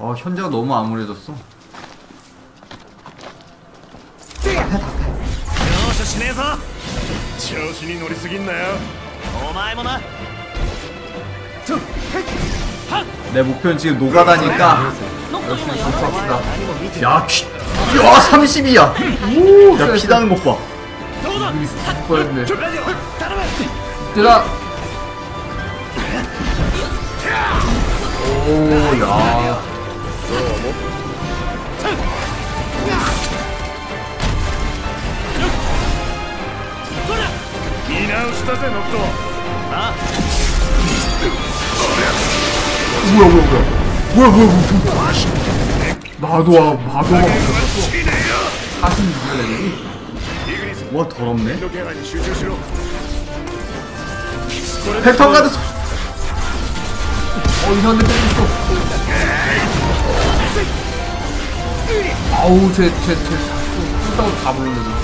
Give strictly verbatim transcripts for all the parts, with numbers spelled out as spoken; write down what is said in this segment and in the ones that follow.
어, 현재가 너무 암울해졌어. 내 목표는 지금 노가다니까 열심히 전투합시다. 야, 피, 야, 삼십이야. 오, 야, 피 나는 것 봐. 이글리스 죽을 뻔했네. 이때다. 오, 야. 뭐야, 뭐야, 뭐야. 뭐야, 뭐야, 뭐야. 마도와, 마도가 없었어. 사십육 레벨이? 와, 더럽네. 팩턴 가드. 어, 이상한데 때렸어. 아우, 쟤, 쟤, 쟤, 꿀다고 다 부르네.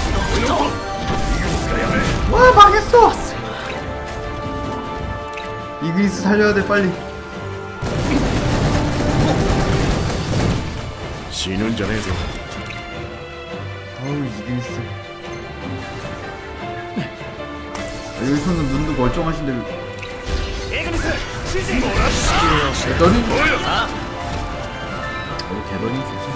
와, 망했어. 이글리스 살려야 돼, 빨리. 死ぬんじゃねえぞ 아우, 이글리스. 아, 여기서는 눈도 멀쩡하신데. 했더니, 어, 개더니 좋지.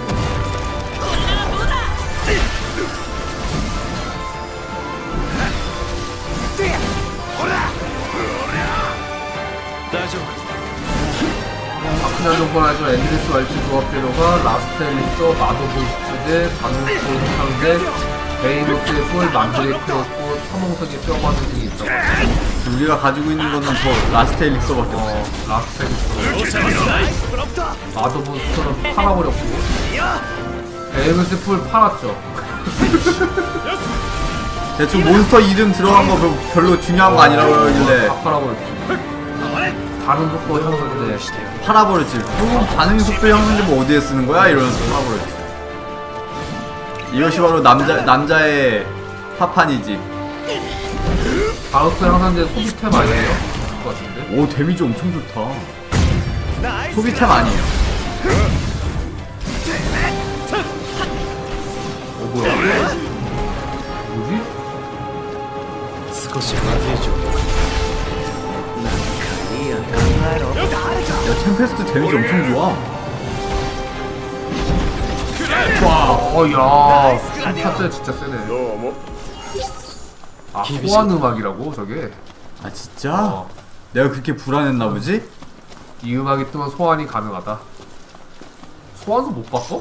아크날 정권에서 엔드리스 왈츠 조합제로가 라스텔리서, 마도보스트, 바누스 상대, 베이노스의 뿔, 만드레 크로스, 삼홍석의 뼈바늘 등이 있어. 우리가 가지고 있는 거는 더 라스트 엘릭서밖에 없어. 어, 라스텔리서. 마도보스트는 팔아버렸고. 베이노스의 뿔 팔았죠. 대충 몬스터 이름 들어간 거 별로, 별로 중요한 거 아니라고 하길래 다 팔아버렸지. 반응 속도 향상제. 팔아버렸지. 그럼 반응 속도 향상제 뭐 어디에 쓰는 거야? 이러면서 팔아버렸지. 이것이 바로 남자, 남자의 파판이지. 반응 속도 향상제 소비템 아니에요? 것 같은데? 오, 데미지 엄청 좋다. 소비템 아니에요. 어, 뭐야? 뭐지? 少しまずい状況 야, 템페스트 데미지 엄청 좋아. 와, 어, 야, 탑재 진짜 세네. どうも 아, 소환 음악이라고 저게? 아, 진짜? 어, 내가 그렇게 불안했나 보지? 이 음악이 뜨면 소환이 가능하다. 소환수 못 바꿔?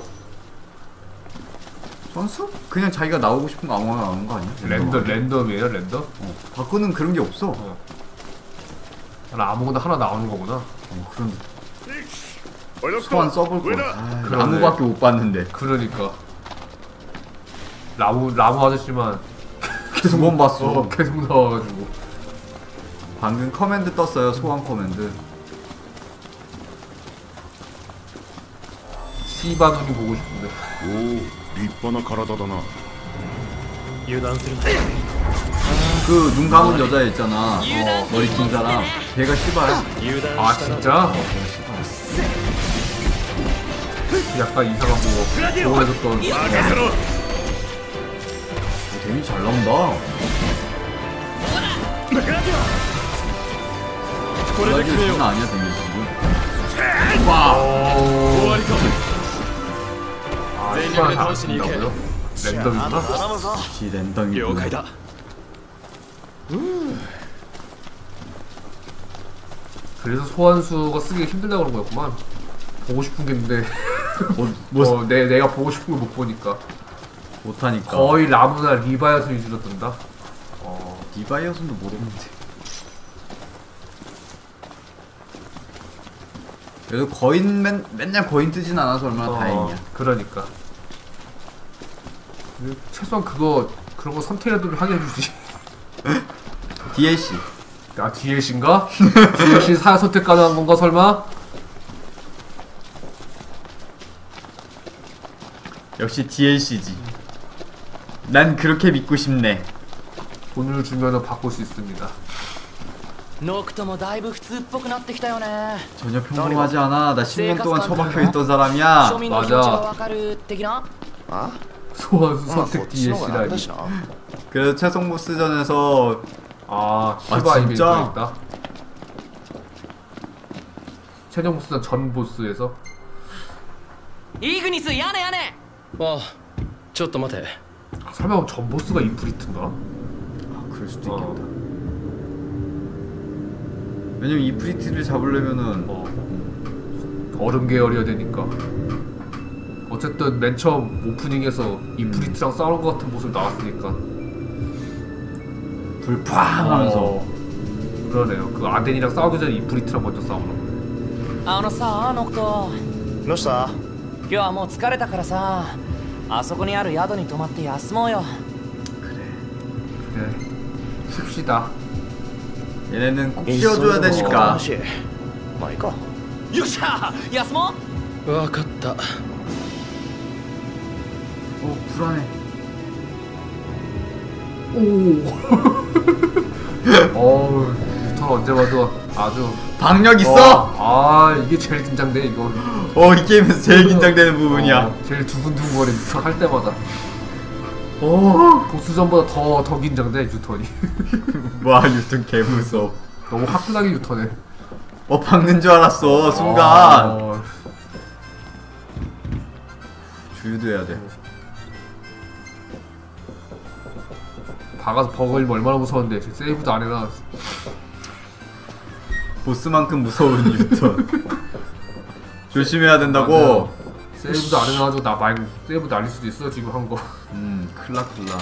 선수? 그냥 자기가 나오고 싶은 거 아무거나 나오는 거 아니야? 랜덤, 랜덤이에요, 랜덤? 어, 바꾸는 그런 게 없어. 어, 나 아무거나 하나 나오는 거구나. 어, 그런 어렵다. 소환 써볼 거. 上だ 아, 그러네. 나무밖에 못 봤는데. 그러니까. 라무, 라무 아저씨만 두 번 봤어. 어, 계속 나와가지고. 방금 커맨드 떴어요. 소환 커맨드. 씨바 눈이 보고 싶은데. おお立派な体だな 그 눈 감은 여자 있잖아. 어, 머리 긴 사람. 걔가 씨바야. 아, 진짜? 약간 이상한 거 좋아해줬던. 데미지 잘 나온다. 브라질 장난 아니야, 데미지 지금. 와. 아, 씨바를 다 안쓴다고요? 랜덤이구나? 역시 랜덤이구나. 그래서 소환수가 쓰기 힘들다 그런 거였구만. 보고 싶은 게 있는데 뭐, 뭐 어, 내, 내가 보고 싶은 걸 못 보니까. 못하니까. 거의 라무나 리바이어스 위주로 뜬다. 어, 디바이어스도 모르는데. 그래도 거인 맨, 맨날 거인 뜨진 않아서 얼마나 어, 다행이야. 그러니까. 최소한 그거 그런 거 선택이라도 좀 하게 해주지. 디엘씨. 아, 디엘씨인가? 디엘씨 사 선택 가능한 건가 설마? 역시 디엘씨지. 난 그렇게 믿고 싶네. 돈을 주면은 바꿀 수 있습니다. ノクトもだいぶ普通っぽくなってきたよね。 전혀 평범하지 않아. 나 십 년 동안 처박혀 있던 사람이야. 庶民の気持ちがわかる的な。 あ 소환수 まあこっ 선택 ちの方が楽だ 디엘씨라니. しな 그래서 최종 보스전에서 아, 아, 시바 이벤트가 진짜? 있다. 최종 보스전 전 보스에서 イグニスやねやね。 あちょっと待て 설마 전 보스가 이프리트인가? 아, 그럴 수도 어. 있겠다. 왜냐면 이프리트를 잡으려면은 어. 얼음 계열이어야 되니까. 어쨌든 맨 처음 오프닝에서 이프리트랑 싸우는 것 같은 모습 나왔으니까. 불팡 하면서 어, 그러네요. 그 아덴이랑 싸우기 전에 이프리트랑 먼저 싸우나. あのさノクト、 どうした？ 今日はもう疲れたからさ、あそこにある宿に泊まって休もうよ。 그래. 쉽시다. 얘네는 꼭 いっそ 씌워줘야 でも仕方 되니까. なしまあいいか。 よっしゃ休もう。 わかった 어 불안해. 어우, 유턴 언제 봐도 아주 박력 있어? 어, 아, 이게 제일 긴장돼 이거. 어 이 게임에서 제일 긴장되는 부분이야. 어, 제일 두근두근거려 유턴 할 때마다. 어. 보스전보다 더 더 긴장돼 유턴이. 와 유턴 개무서워. 너무 화끈하게 유턴해. 어 박는 줄 알았어 순간. 어, 주유도 해야 돼. 박아서 버거리면 얼마나 무서운데 지금 세이브도 안 해놔. 보스만큼 무서운 유턴. 조심해야 된다고. 세이브도 안 해놔가지고 나 말고 세이브 날릴 수도 있어 지금 한 거. 음 클라 클라.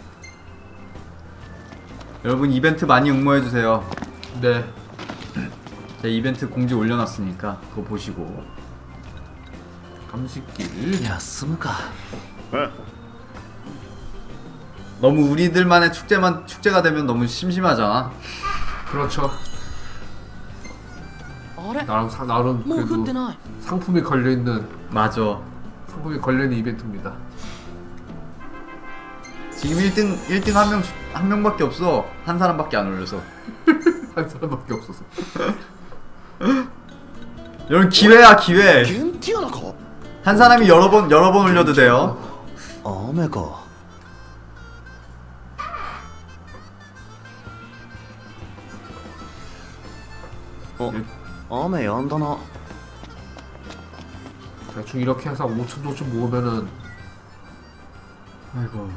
여러분 이벤트 많이 응모해주세요. 네. 제가 이벤트 공지 올려놨으니까 그거 보시고. 감식길. 休むか。 너무 우리들만의 축제만 축제가 되면 너무 심심하잖아. 그렇죠. あれ 나름 사, 나름 もう降って 그래도 ない。 상품이 걸려 있는 맞아. 상품이 걸려 있는 이벤트입니다. 지금 일 등 일 등 한 명 한 명밖에 없어. 한 사람밖에 안 올려서. 한 사람밖에 없어서. 여러분 기회야 기회. ゲンティアナか？ 한 사람이 여러 번 여러 번 올려도 돼요. 雨か。あ、雨やんだな。 대충 이렇게 해서 오천 정도쯤 모으면은 아이고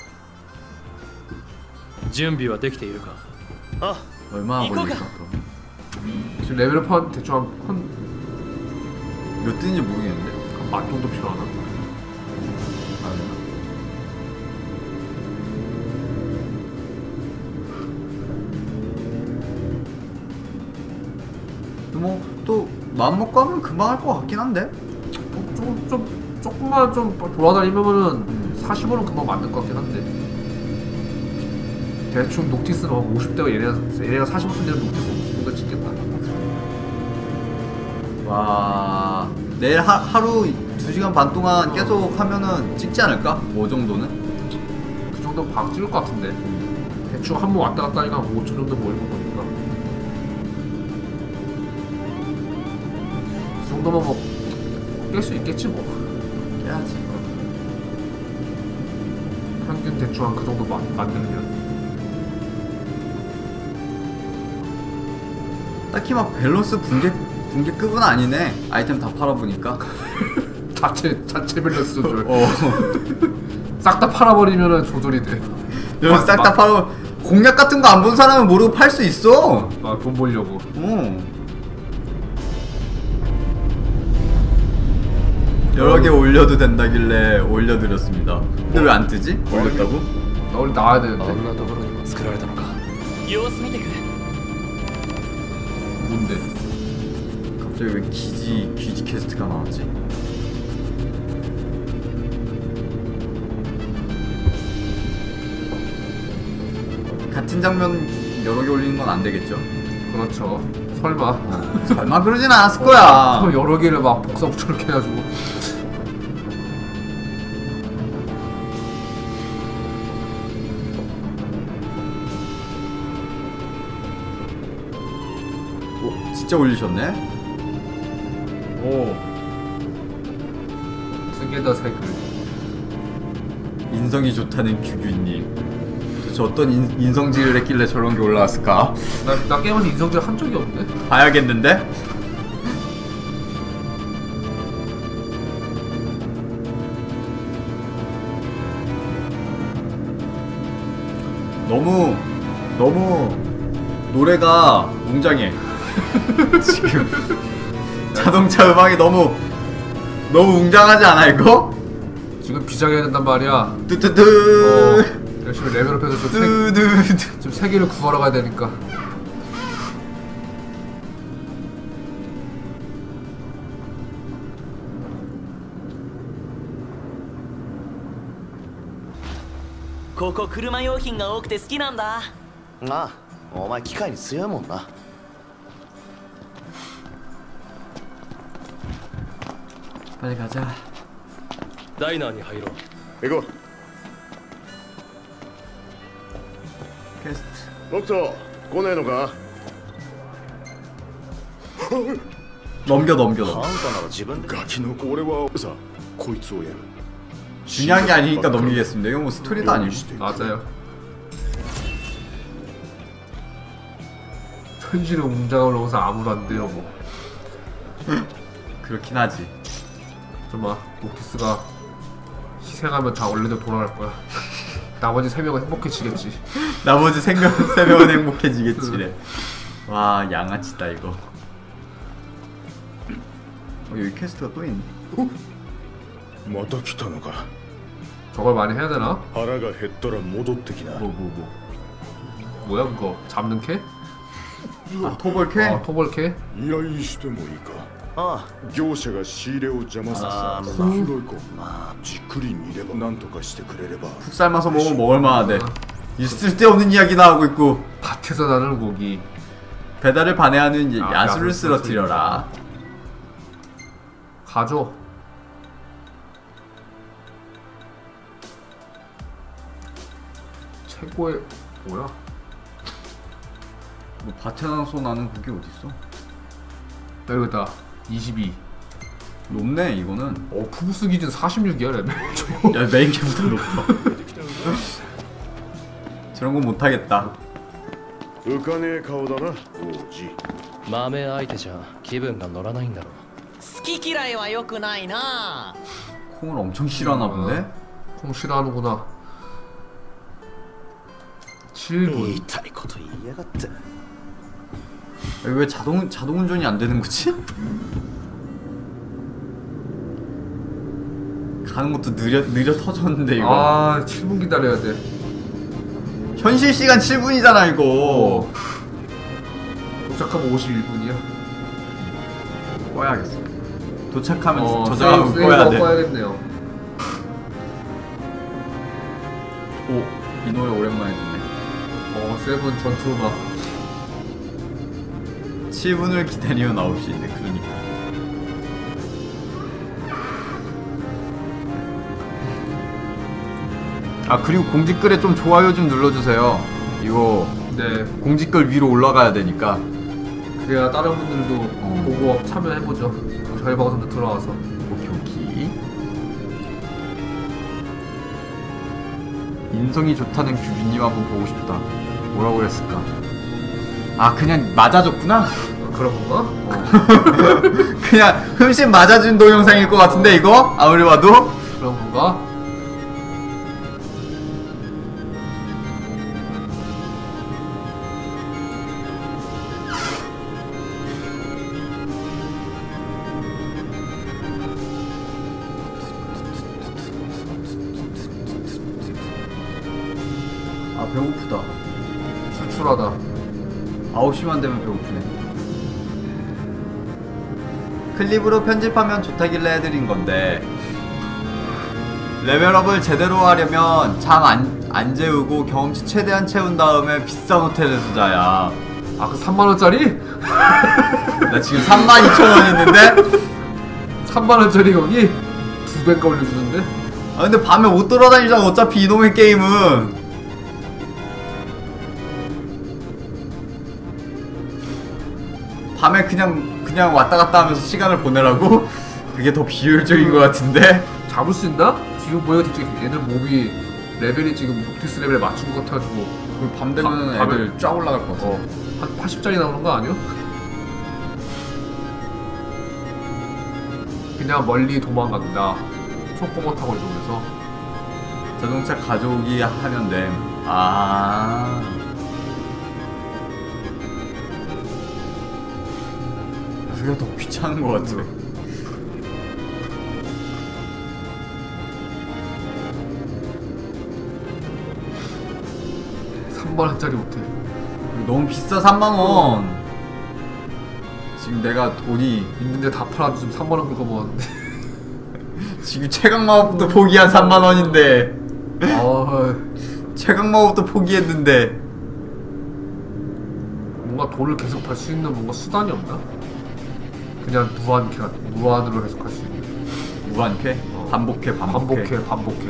準備はできているかあ、 얼마나 이거가- 걸릴까 또. 지금 레벨업 한 대충 한몇 몇 등인지 모르겠는데. 정도 필요하나? 아, 뭐또 마음 먹고 하면 금방 할 것 같긴 한데. 좀, 좀 조금만 좀 돌아다니면은 사십 원은 금방 맞는 것 같긴 한데. 대충 녹티스는 한 오십 대가 얘네가 얘네가 사십 원 되는 녹티스 오십 정도 찍겠다. 와 내일 하, 하루 두 시간 반 동안 계속 하면은 찍지 않을까? 뭐 정도는? 그 정도 방 찍을 것 같은데. 대충 한 번 왔다 갔다 하니까 오천 정도 모이는 거니까. 그 정도면 뭐 깰 수 있겠지 뭐. 깨야지. 평균 대충 한 그 정도 마, 만들면. 딱히 막 밸런스 붕괴 붕괴급은 아니네. 아이템 다 팔아보니까. 자체 자체 밸런스 조절. 어. 싹 다 팔아버리면은 조절이 돼. 여러분 싹 다 팔아. 공략 같은 거 안 본 사람은 모르고 팔 수 있어. 아, 돈 벌려고. 어. 여러 개 올려도 된다길래 올려드렸습니다. 근데 왜 안 뜨지? 올렸다고? 나 우리 나와야 あ 되는데. んなところにも作られたのか様子見てく。 뭔데? 갑자기 왜 기지 기지 퀘스트가 나왔지? 같은 장면 여러 개 올리는 건 안 되겠죠? 그렇죠. 설마. 설마 그러진 않았을 거야. 또 여러 개를 막 복사 붙여넣기 해가지고. 오, 진짜 올리셨네? 오. 승계다 색을. 인성이 좋다는 규규님. 도대체 어떤 인, 인성질을 했길래 저런 게 올라왔을까? 나, 나 게임에서 인성질 한 적이 없네. 봐야겠는데? 너무 너무 노래가 웅장해. 지금 자동차 음악이 너무 너무 웅장하지 않아 이거? 지금 비장해야 된단 말이야. 뚜뚜뚜 어, 열심히 레벨업해서 좀 세, 뚜뚜뚜 지금 세계를 구하러 가야 되니까. ここ車用品が多くて好きなんだ。 ああ、お前機械に強いもんな。 빨리 가자. ダイナーに入ろう。 行こ 퀘스트. う。僕と来ねえのか。 넘겨 넘겨 あん 넘겨. たなら自分で。ガキの子俺はさ、こいつをやる。 중요한 게 아니니까 넘기겠습니다. 이거 뭐 스토리도 아니고. 맞아요. 현실의 웅장함을 넘어서 아무도 안 돼요 뭐. 그렇긴 하지. 정말 노티스가 희생하면 다 원래대로 돌아갈 거야. 나머지 세 명은 행복해지겠지. 나머지 세 명, 세 명은 행복해지겠지래. 와, 양아치다 이거. 어, 여기 퀘스트가 또 있네. また来たのか。 저걸 많이 해야 되나? 腹が減ったら戻ってきな。 뭐 뭐 뭐. 뭐야 그거? 잡는 캐? 아, 토벌캐? 아 토벌 캐? 依頼してもいいか。 ああ、 業者が仕入れを邪魔させた。広い子。じっくり見れば何とかしてくれれば。 푹 삶아서 먹으면 먹을 만하대. 이 쓸데없는 이야기나 하고 있고. 밭에서 나는 고기. 배달을 반해하는 이 아, 야수를 야수를 쓰러뜨려라. 가져. 최고의 뭐야? 뭐 밭에서 나는 그게 어딨어? 여기다 이십이. 높네 이거는. 어 푸브스 기준 사십육이야 레벨. 야 메인 캠보다 높아. 저런 건 못하겠다. 浮かねえ顔だな、王子。 豆相手じゃ気分が乗らないんだろう。 好き嫌いは良くないな。 콩을 엄청 싫어하나 본데? 콩 싫어하는구나. 言 칠 분. いたいこと言いやがって。 여기 왜 자동 자동 운전이 안 되는 거지? 가는 것도 느려 느려 터졌는데 이거. 아 칠 분 기다려야 돼. 현실 시간 칠 분이잖아 이거. 도착하면 오십일 분이야. 꺼야겠어. 도착하면 어, 저장하고 세이브 꺼야 돼. 꺼야겠네요. 오, 이 노래 오랜만에 듣네. 어 세븐 전투 음악. 칠 분을 기다리며 나올 수 있네. 그러니까. 아 그리고 공지글에 좀 좋아요 좀 눌러주세요. 이거 네. 공지글 위로 올라가야 되니까. 그래야 다른 분들도 어. 보고 참여해보죠. 저희 방송도 들어와서. 오케이 오케이. 인성이 좋다는 규빈님 한번 보고 싶다. 뭐라고 그랬을까? 아 그냥 맞아줬구나? 어, 그런 건가? 어. 그냥 흠씬 맞아준 동영상일 것 같은데 이거? 아무리 봐도? 그런 건가? 아 배고프다. 출출하다. 아홉 시만 되면 배고프네. 클립으로 편집하면 좋다길래 해드린 건데 레벨업을 제대로 하려면 잠 안 안 재우고 경험치 최대한 채운 다음에 비싼 호텔에서 자야. 아 그 삼만 원짜리? 나 지금 삼만 이천 원 했는데? 삼만 원짜리 거기 두 배가 올려주는데? 아 근데 밤에 못 돌아다니잖아 어차피 이놈의 게임은. 밤에 그냥 그냥 왔다 갔다 하면서 시간을 보내라고? 그게 더 비효율적인 것 같은데? 잡을 수 있나? 지금 보니까 진짜 얘들 몸이 레벨이 지금 녹티스 레벨에 맞춘 것 같아가지고 그밤 되면 바- 애들 밤에- 쫙 올라갈 것 같아. 어, 한 팔십짜리 나오는 거 아니야? 그냥 멀리 도망간다. 속보고 타고 이러면서 자동차 가져오기 하면 돼. 아. 그게 더 귀찮은 것 같아. 삼만 원짜리 호텔. 너무 비싸. 삼만 원. 지금 내가 돈이 있는데 다 팔아도 지금 삼만 원 긁어먹었는데. 지금 최강마법도 포기한 삼만 원인데 아, 최강마법도 포기했는데 뭔가 돈을 계속 벌 수 있는 뭔가 수단이 없나? 그냥 무한 캐 무한으로 해석할 수 있는. 무한캐? 어. 반복해 반복해, 반복해, 반복해.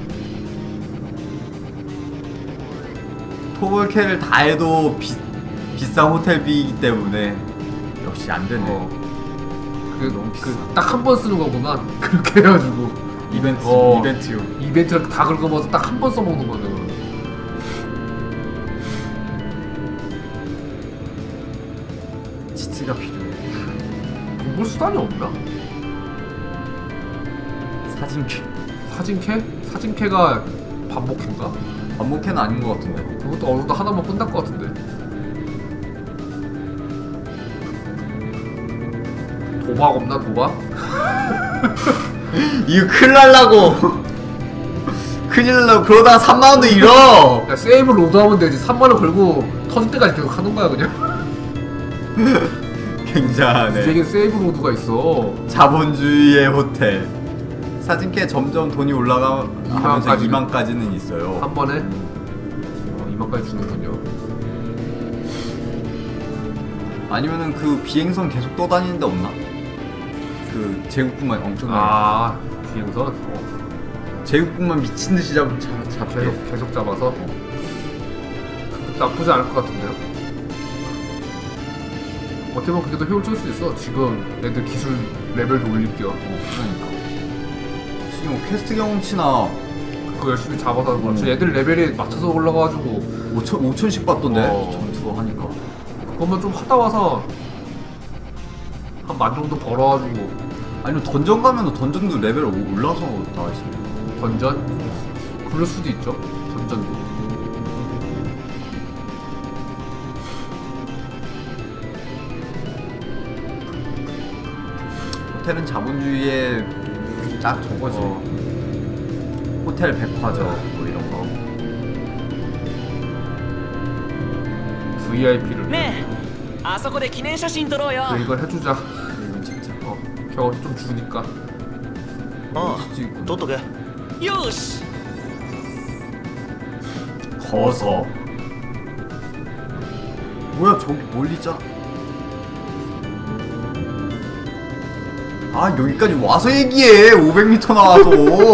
토벌캐를 다 해도 비, 비싼 호텔비이기 때문에 역시 안 되네. 어. 그, 너무 비싸. 그, 딱 한 번 쓰는 거구나. 그렇게 해가지고. 이벤트 어. 이벤트요. 이벤트를 다 긁어먹어서 딱 한 번 써먹는 거네. 그럼. 치트가 필요해. 돈 수단이 없나? 사진캐. 사진캐? 사진캐가 반복인가? 반복캐는 아닌 것 같은데. 그것도 어느 정도 하나만 끝날 것 같은데. 도박 없나, 도박? 이거 큰일 날라고. 큰일 날라고. 그러다가 삼만 원도 잃어. 야, 세이브 로드하면 되지. 삼만 원 걸고 터질 때까지 계속 하는 거야, 그냥. 굉장하네. 되게 세이브 로드가 있어. 자본주의의 호텔. 사진캐 점점 돈이 올라가면서 이만까지는? 이만까지는 있어요. 한 번에? 어, 이만까지 주는군요. 아니면은 그 비행선 계속 떠다니는 데 없나? 그 제국군만 엄청나게. 아, 비행선? 어, 제국군만 미친 듯이 잡, 잡, 잡게. 계속, 계속 잡아서? 나쁘지 않을 것 같은데요? 어떻게 보면 그게 더 효율적일 수 있어. 지금 애들 기술 레벨도 올릴 겸. 어, 그러니까. 지금 뭐 퀘스트 경험치나 그거 열심히 잡아서 하는 거야. 애들 레벨이 맞춰서 올라가가지고 오천, 오천씩 받던데. 어. 전투 하니까. 그것만 좀 하다 와서 한 만 정도 벌어가지고 아니면 던전 가면 던전도 레벨 오- 올라서 나와 있습니다. 던전? 그럴 수도 있죠. 던전도. 호텔은 자본주의의 딱 저거지. 어. 호텔 백화점 뭐 이런 거. 브이아이피를 ねえあそこで記念写真撮ろうよ 그래, 이걸 해주자. 이건 진짜. 어, 경험치 좀 주니까. あ実行あ取っとけよし 거서. 뭐야 저기 멀리 있잖아. 아 여기까지 와서 얘기해. 오백 미터 나와서.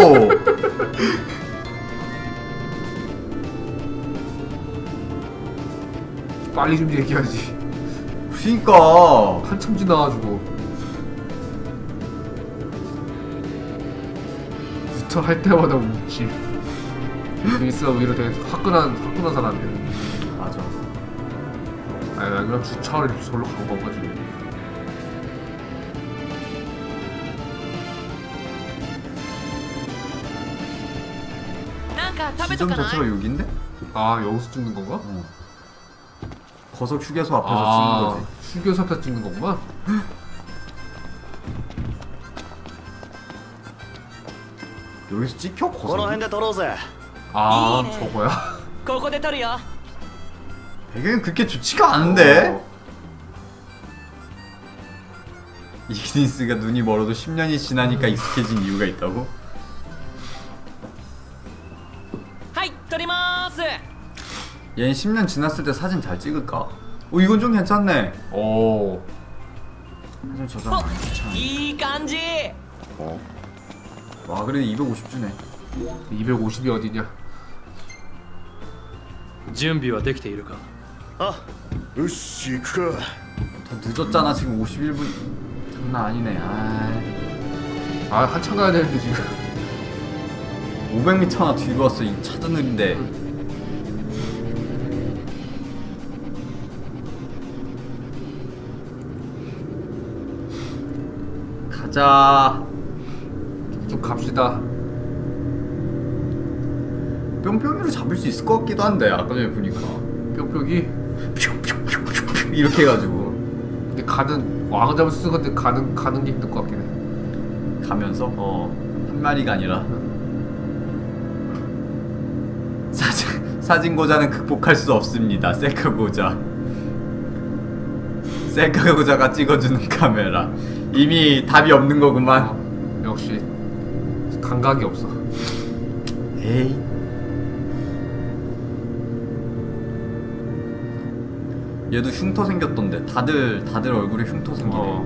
빨리 좀 얘기하지. 그니까 한참 지나가지고. 부터 할 때마다 웃지. 루이스가 오히려 되게 화끈한, 화끈한 사람이야. 맞아. 아니, 나 그냥 주차를 절로 간 건가, 지금. なんか食べと 지점 かない 자체가 여긴데? 아, 여기서 찍는 건가? 어. 거석 휴게소 앞에서 아, 찍는 거지. 휴게소 앞에서 찍는 거구만? 여기서 찍혀? この 거석? 辺で取ろうぜ 아, いいね。 저거야? ここで撮るよ 배경이 그렇게 좋지가 않은데? 어. 이기니스가 눈이 멀어도 십 년이 지나니까 익숙해진 이유가 있다고? はい撮りまーす 얘는 십 년 지났을 때 사진 잘 찍을까? 어 이건 좀 괜찮네. 오. 사진 저장 お 안 귀찮아. いい感じ 어. 와 그래도 이백오십 주네. 이백오십이 어디냐? 準備はできているかあよし行くか 늦었잖아 지금 오십일 분. 장난 아니네. 아, 아 한참 가야 되는데 지금. 오백 미터나 뒤로 왔어. 이 차도 느린데. 가자. 좀 갑시다. 뿅뿅이로 잡을 수 있을 것 같기도 한데 아까 전에 보니까 뿅뿅이. 뿅뿅뿅뿅 이렇게 해가지고 근데 가는 왕 잡을 수 있을 건데 가는 가는 게 힘들 것 같긴 해. 가면서 어. 한 마리가 아니라 사진 사진 고자는 극복할 수 없습니다. 셀카 고자. 셀카 고자가 찍어주는 카메라. 이미 답이 없는 거구만. 역시 감각이 없어. 에이. 얘도 흉터 생겼던데. 다들 다들 얼굴에 흉터 생기네. 어.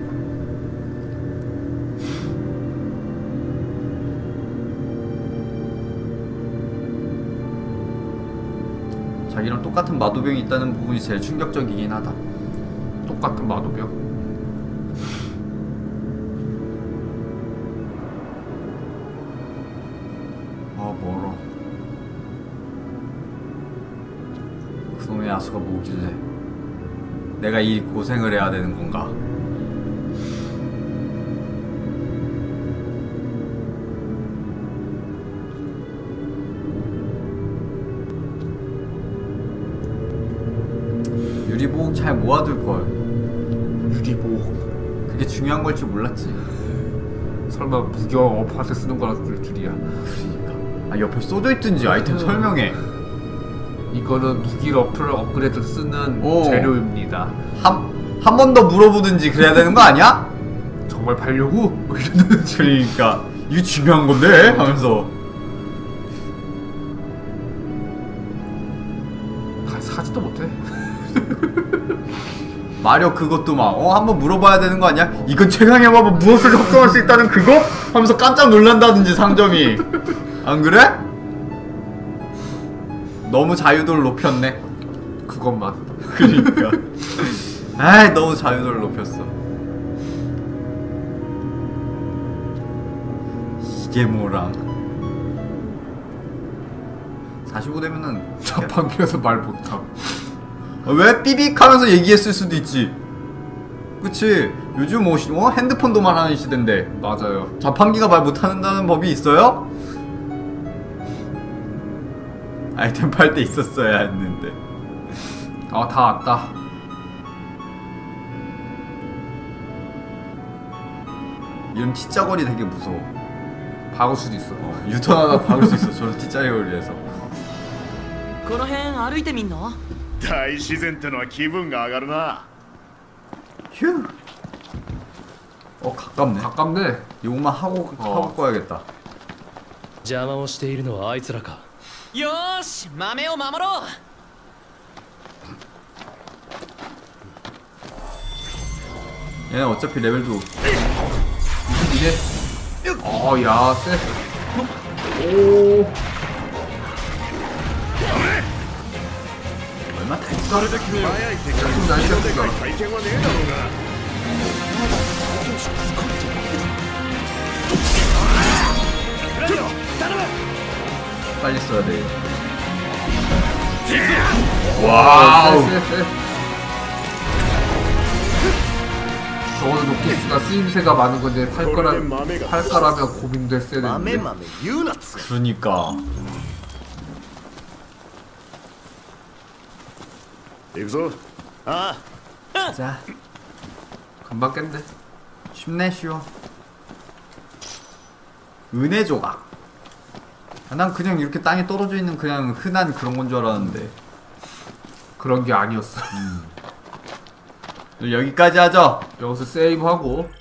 자기랑 똑같은 마도병이 있다는 부분이 제일 충격적이긴 하다. 똑같은 마도병. 아 멀어. 그놈의 야수가 뭐길래 내가 이 고생을 해야 되는 건가? 유리보호 잘 모아둘걸. 유리보호. 그게 중요한 걸 줄 몰랐지. 설마 무경 어파한테 쓰는 거라 그럴 줄이야. 그러니까. 아 옆에 써져있든지 아이템 설명해. 이거는 무기 러플 업그레이드 쓰는 오. 재료입니다. 한 한 번 더 물어보든지 그래야 되는 거 아니야? 정말 팔려고? 뭐 이러는 그러니까 이거 중요한 건데 하면서 가- 사지도 못해. 마력 그것도 막 어 한번 물어봐야 되는 거 아니야? 이건 최강의 마법 무엇을 합성할 수 있다는 그거? 하면서 깜짝 놀란다든지 상점이. 안 그래? 너무 자유도를 높였네. 그것만. 그러니까 아이 너무 자유도를 높였어. 이게 뭐랑 사십오 되면은 자판기여서 말 못함. 어, 왜 삐빅 하면서 얘기했을 수도 있지. 그치? 요즘 뭐 시- 어? 핸드폰도 말하는 시대인데 맞아요. 자판기가 말 못하는다는 법이 있어요? 아이템 팔 때 있었어야 했는데. 아, 다 왔다. 이런 T자거리 되게 무서워. 박을 수도 있어. 어, 유턴하다 박을 수 있어. 저런 T자거리에서. この辺歩いてみんの？ 大自然ってのは気分が上がるな。 휴. 어 가깝네. 가깝네. 요것만 하고 어. 하고 꺼야겠다. 邪魔をしているのはあいつらか。 よーし、豆を守ろう。 얘는 어차피 레벨도 이제. 어, 야, 쎄. 오. 얼마 다 있어. それで決めよう。早い敵は 좀 날씨가 でかい 좋다. 体験はねえだろうが。 빨리 써야 돼. 와우. 쎄, 쎄, 쎄. 적어도 노키스가 쓰임새가 많은 건데 팔 거라 팔 거라면 고민도 했어야 豆 되는데. 豆言うなっつう。 그러니까 行くぞ。ああ。 자 금방 깼네. 쉽네 쉬워. 은혜 조각. 아, 난 그냥 이렇게 땅에 떨어져 있는 그냥 흔한 그런 건 줄 알았는데. 그런 게 아니었어. 여기까지 하죠. 여기서 세이브하고